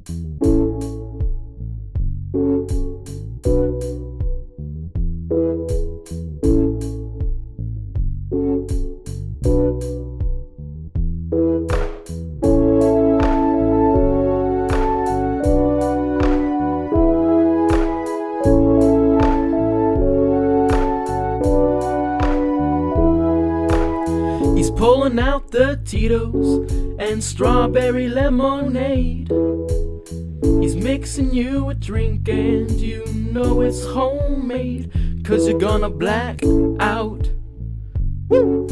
He's pulling out the Tito's and strawberry lemonade. He's mixing you a drink and you know it's homemade, 'cause you're gonna black out. Woo!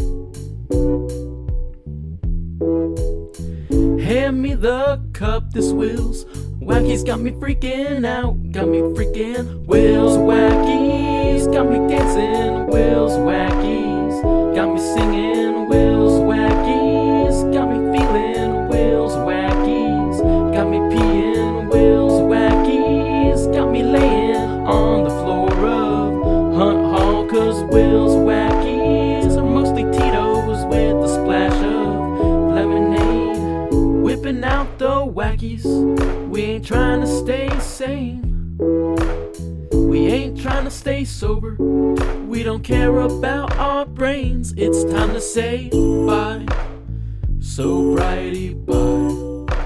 Hand me the cup, this Will's Wackys got me freaking out, got me freaking. Will's Wackys got me dancing, Will's Wackys got me singing, Will's Wackys got me feeling, Will's Wackys got me peeing, Will's Wackys got me laying on the floor of Hunt Hall, 'cause Will's Wackys are mostly Tito's with a splash of lemonade. Whipping out the Wackys, we ain't trying to stay sane, we ain't trying to stay sober, we don't care about our brains. It's time to say bye, sobriety bye.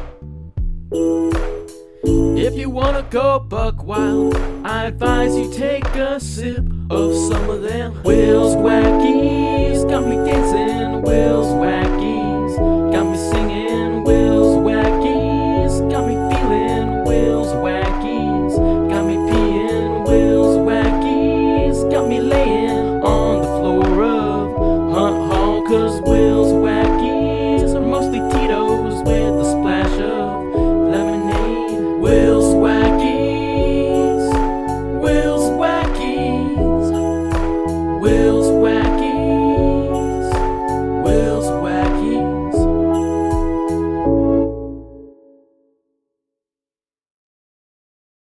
If you wanna go buck wild, I advise you take a sip of some of them. Will's Wackys got me dancing, Will's Wackys got me singing, Will's Wackys got me feeling, Will's Wackys got me peeing, Will's Wackys got me laying on the floor of Hunt Hall, 'cause